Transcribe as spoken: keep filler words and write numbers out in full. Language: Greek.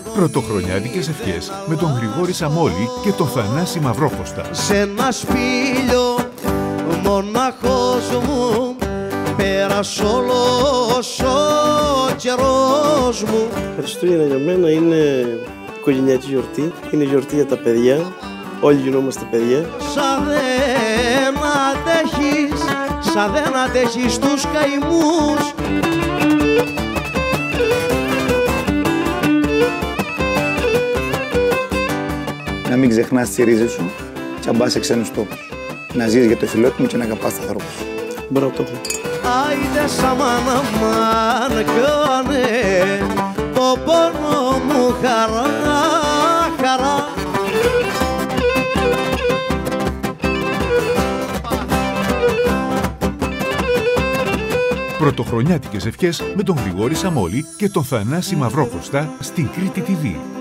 Πρωτοχρονιάτικες ευχές με τον Γρηγόρη Σαμόλη και τον Θανάση Μαυρόχωστα. Σε ένα σπήλιο μοναχός μου πέρασε όλος ο καιρός μου. Χριστούγεννα για μένα είναι οικογενειακή γιορτή, είναι γιορτή για τα παιδιά, όλοι γινόμαστε παιδιά. Σαν δεν αντέχεις, σαν δεν αντέχεις τους καημούς. Να μην ξεχνάς τις ρίζες σου και αν πας σε ξένους τόπους. Να ζεις για το φιλότιμο και να αγαπάς τα ανθρώπους. Μπορώ να το έχω. Άιντε σαν μάνα μάνα κάνε το πόνο μου χαρά, χαρά. Πρωτοχρονιάτικες ευχές με τον Γρηγόρη Σαμόλη και τον Θανάση Μαυρόχωστα στην Κρήτη τι βι.